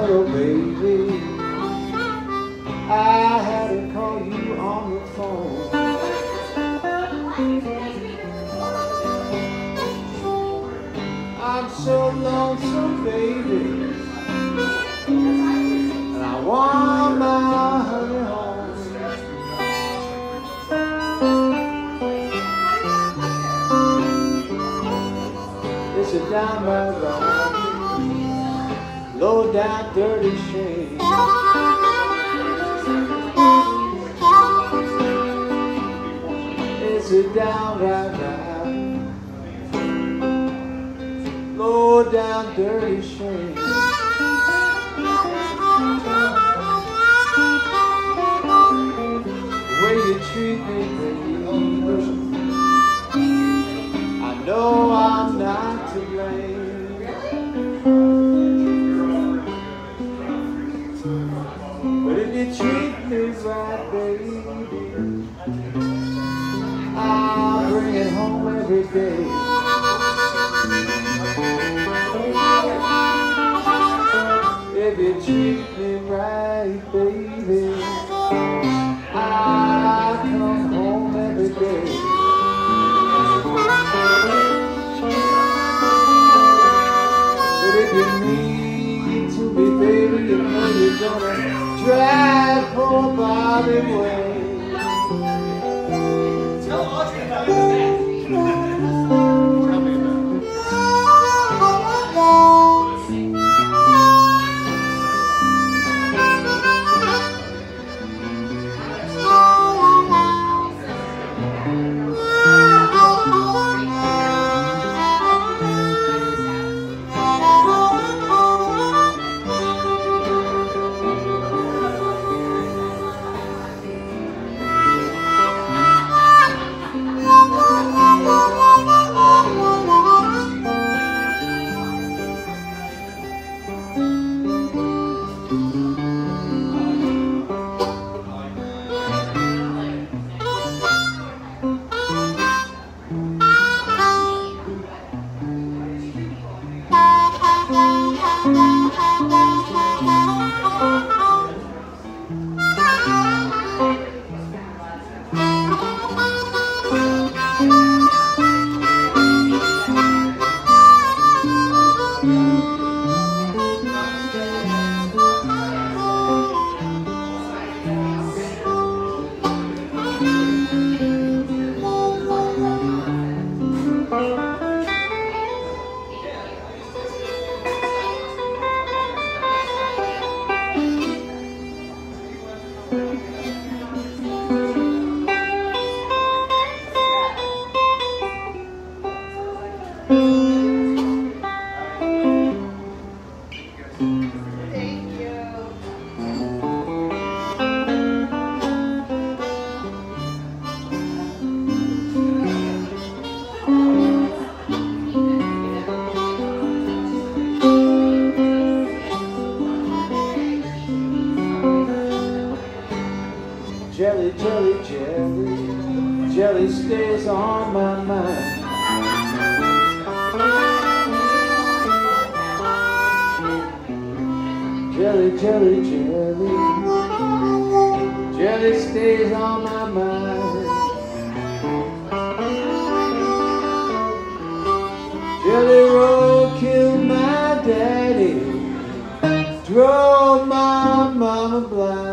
oh baby, I had to call you on the phone. I'm so lonesome, baby, and I want my honey home. It's a downright wrong, low down dirty shame. It's a downright right, low down dirty shame. The way you treat me, baby, I know I'm not to blame, but if you treat me right, baby, I'll bring it home every day. If you treat me right, baby, I'll come home every day. But if you need to be, baby, you know you're gonna drive poor Bobby away. Tell Audrey about that. Tell me about it. Jelly, jelly, jelly, jelly stays on my mind. Jelly, jelly, jelly, jelly stays on my mind. Jelly Roll killed my daddy, drove my mama blind.